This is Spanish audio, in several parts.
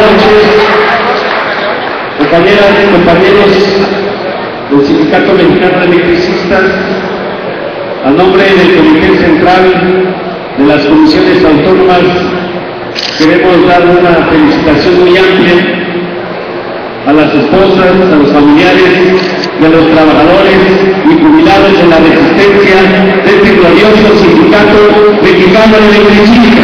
noches, compañeras y compañeros del Sindicato Mexicano de Electricistas, a nombre del Comité Central de las Comisiones Autónomas, queremos dar una felicitación muy amplia a las esposas, a los familiares y a los trabajadores y jubilados en la resistencia de este glorioso Sindicato Mexicano de Electricistas.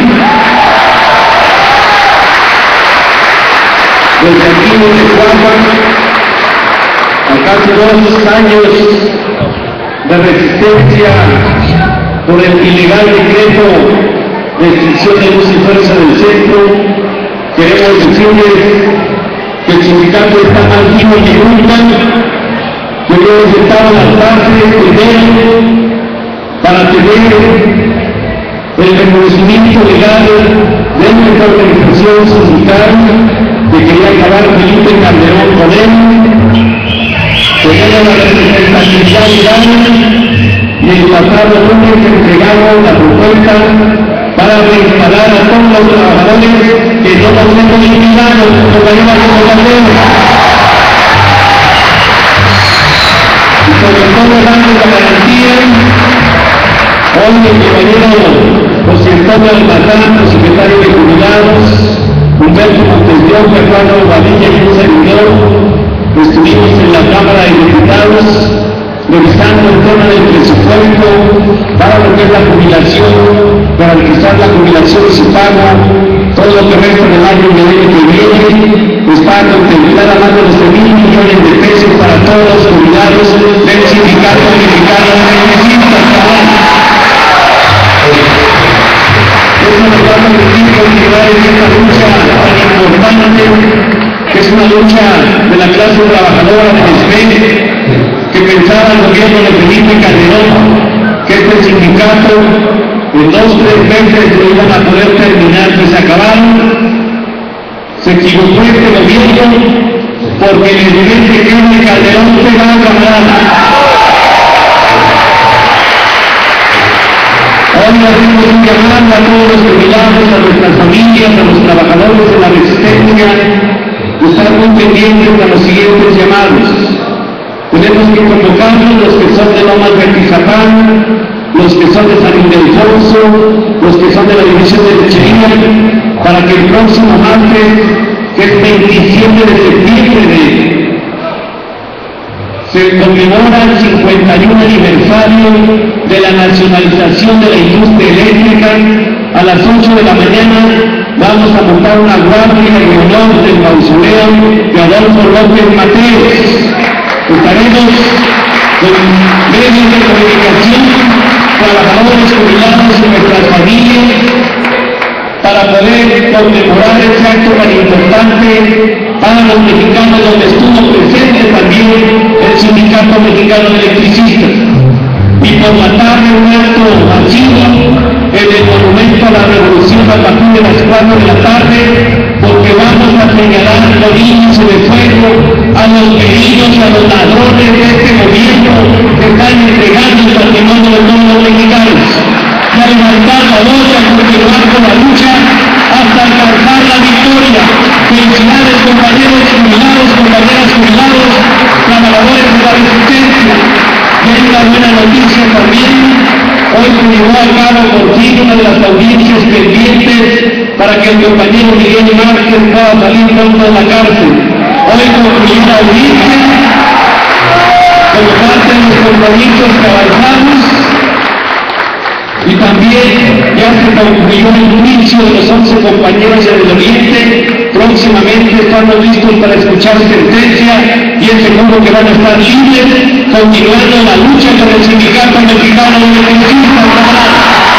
Desde aquí desde Chihuahua, a casi 2 años de resistencia por el ilegal decreto de extinción de luz y fuerza del centro, queremos decirles que el sindicato está más vivo que nunca, que hemos estado en las bases primero para tener el reconocimiento legal de nuestra organización sindical que quería acabar Felipe Calderón con él, tenemos la representatividad legal y el pasado lunes entregamos la propuesta para reinstalar a todos los trabajadores que no nos hemos eliminado, compañeras y compañeros. Y sobre todo dando la garantía, hoy el compañero José Antonio Almazán, secretario de Jubilados, Humberto Montes de Oca, Juan Badilla y un servidor, estuvimos en la Cámara de Diputados revisando el tema del presupuesto para lo que es la jubilación, garantizar la jubilación y su pago, todo lo que resta del año y el año que viene, está contemplada más de los 3.000 millones de pesos para todos los jubilados del Sindicato Mexicano de Electricistas. Eso nos va a permitir continuar en esta lucha tan importante, que es una lucha de la clase trabajadora de SPE, que pensaba el gobierno de Felipe Calderón que este sindicato en 2 o 3 meses lo iban a poder terminar, pues se acabaron. Se equivocó este gobierno porque el nivel de Calderón se va a acabar. Hoy hacemos un llamado a todos los jubilados, a nuestras familias, a los trabajadores de la resistencia, de estar muy pendientes a los siguientes llamados. Tenemos que convocarnos los que son de Lomas de Atizapán, los que son de San Ildefonso, los que son de la división de Lechería, para que el próximo martes, que es 27 de septiembre, se conmemora el 51 aniversario de la nacionalización de la industria eléctrica. A las 8 de la mañana vamos a montar una guardia en honor del mausoleo de Adolfo López Mateos. Estaremos con medios de comunicación, trabajadores jubilados y nuestras familias, para poder conmemorar este acto tan importante para los mexicanos, donde estuvo presente también el Sindicato Mexicano de Electricistas. Y por la tarde un acto masivo en el Monumento a la Revolución a partir de las 4 de la tarde, porque vamos a señalar los niños de fuego a los queridos, a los ladrones de este gobierno que están entregando el patrimonio de todos los mexicanos. Y a levantar la voz, a continuar con la lucha hasta alcanzar la victoria. Felicidades, compañeros jubilados, compañeras jubilados, trabajadores de la resistencia. Y hay una buena noticia también. Hoy se llevó a cabo por fin una de las audiencias pendientes para que el compañero Miguel Márquez pueda salir pronto de la cárcel. Hoy concluyó la audiencia como parte de los compromisos que avanzamos, y también ya se concluyó el juicio de los 11 compañeros del Oriente. Próximamente estamos listos para escuchar sentencia y es seguro que van a estar libres, continuando la lucha con el Sindicato Mexicano de Electricistas.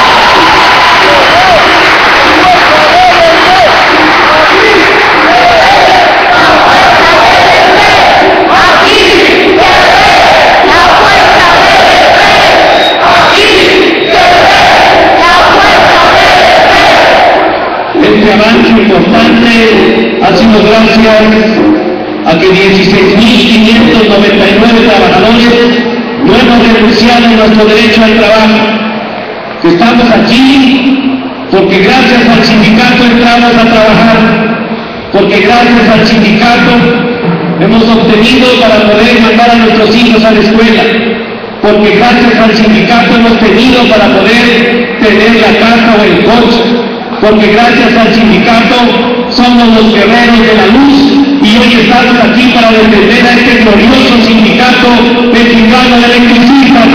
Este avance importante ha sido gracias a que 16.599 trabajadores no hemos renunciado a nuestro derecho al trabajo, que estamos aquí porque gracias al sindicato entramos a trabajar, porque gracias al sindicato hemos obtenido para poder mandar a nuestros hijos a la escuela, porque gracias al sindicato hemos tenido para poder tener la casa o el coche, porque gracias al sindicato somos los guerreros de la luz y hoy estamos aquí para defender a este glorioso sindicato mexicano de electricistas.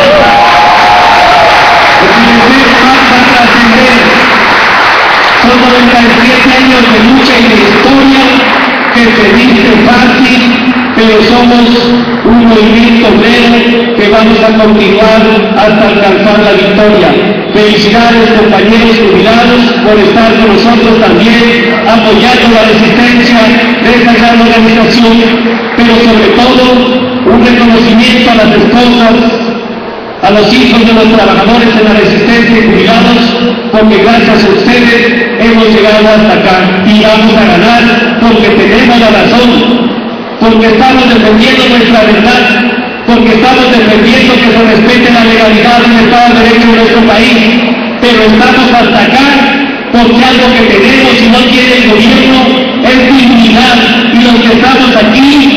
Son 97 años de lucha y de historia que se dice fácil, pero somos un movimiento obrero que vamos a continuar hasta alcanzar la victoria. Felicidades, compañeros jubilados, por estar con nosotros también apoyando la resistencia de esta gran organización, pero sobre todo un reconocimiento a las esposas, a los hijos de los trabajadores de la resistencia y jubilados, porque gracias a ustedes hemos llegado hasta acá y vamos a ganar porque tenemos la razón, porque estamos defendiendo nuestra verdad, porque estamos defendiendo que se respete la legalidad y el Estado de Derecho de nuestro país, pero estamos hasta acá porque algo que tenemos y no tiene el gobierno es dignidad, y los que estamos aquí